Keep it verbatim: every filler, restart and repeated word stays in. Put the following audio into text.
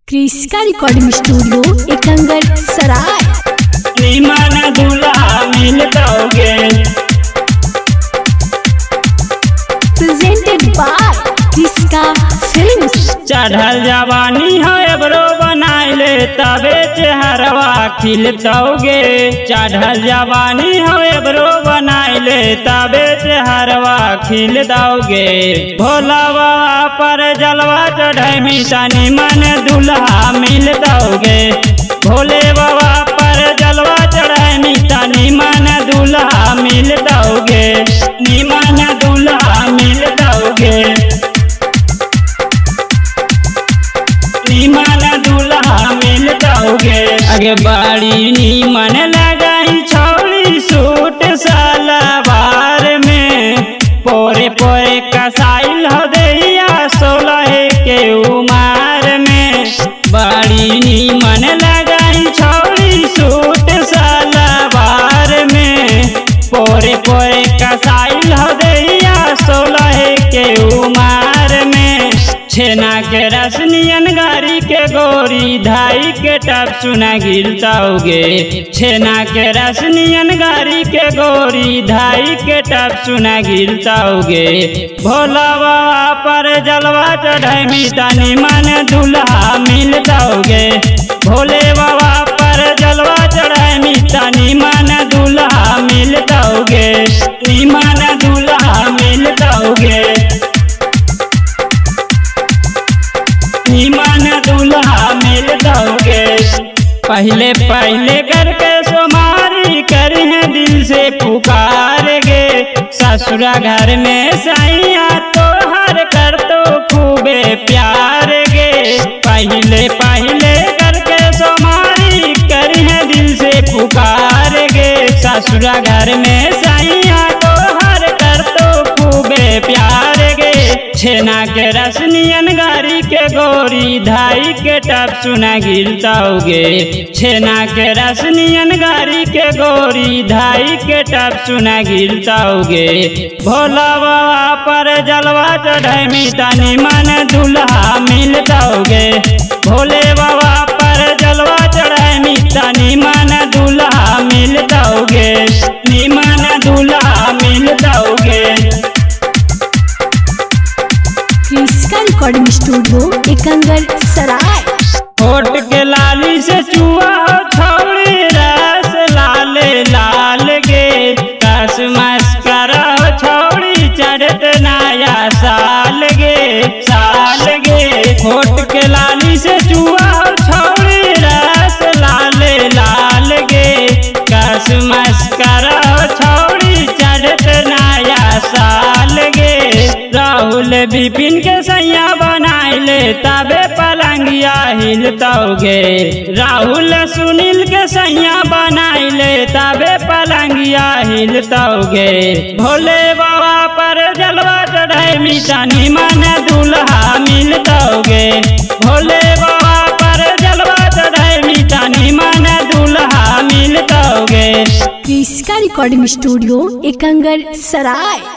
क्रिस्का recording studio Ekangar सराय। निमन दूल्हा मिल दोगे। प्रेजेंटेड बाय क्रिस्का फिल्म्स। चढ़ल जवानी है एबरो बनाइले तबे चेहरवा खिल दोगे। चढ़ल जवानी है एबरो बनाइले तबे चेहरवा खिल दोगे। भोला बाबा पर जलवा चढ़े मीठा निमन दूल्हा मिल दोगे। भोले बाबा पर जलवा चढ़े मीठा निमन दूल्हा मिल दोगे। निमन दूल्हा मिल दोगे। निमन दूल्हा मिल दोगे। आगे बाड़ी निमन लगाई छौली सूट सलवार में। पोरे पोरे कसाइल हो दैया सोलह के उमार में। बाड़ी निमन लगाई छौली सूट सलवार में। पोरे पोरे कसाइल हो दैया सोलह के उमार में। छेना के रसनियन गारी के गोरी धाई के टप सुना गिरताओगे। छेना के रसनियन गारी के गोरी धाई के टप सुना गिरताओगे। भोला बाबा पर जलवा चढ़े मीठा निमन दूल्हा मिल दोगे। भोले बाबा पर जलवा चढ़े मीठा निमन दूल्हा मिल दोगे। निमन दूल्हा मिल दोगे। निमन दूल्हा मिल दोगे। पहले पहले करके सोमारी करे दिल से पुकार गे। ससुरा घर में सैया तो हर कर तो खूबे प्यार गे। पहले पहले करके सोमारी करे दिल से पुकार गे। ससुरा घर में सैया तो हर कर तो खूबे प्यार गे। छेना के रसनियन गारी के गोरी धाई के टप सुना गिरताओगे। छेना के रसनियन गारी के गोरी धाई के टप सुना गिरताओगे। भोला बाबा पर जलवा चढ़े मीठा निमन दूल्हा मिल दोगे। भोले बाबा पर जलवा चढ़े मीठा निमन दूल्हा मिल दोगे। निमन दूल्हा मिल दोगे। क्रिस्का रिकॉर्डिंग स्टूडियो एकंगर सराय। होठ के लाली से चुआ हो छौड़ी रस लाल लाल गे। कस मस्करा हो छौड़ी चढ़त नया साल गे साल गे। होठ के लाली से चुआ हो छौड़ी रस लाल लाल गे। कस मस्करा हो छौड़ी चढ़त नया साल गे। राहुल विपिन के सैया बनाइले तबे पलंगिया हिलतोगे। राहुल सुनील के सैया बनाइले तबे पलंगिया हिलतोगे। भोले बाबा पर जलवा चढ़े मीठा निमन दूल्हा मिल दोगे। भोले बाबा पर जलवा चढ़े मीठा निमन दूल्हा मिल दोगे। क्रिस्का रिकॉर्डिंग स्टूडियो एकंगर सराय।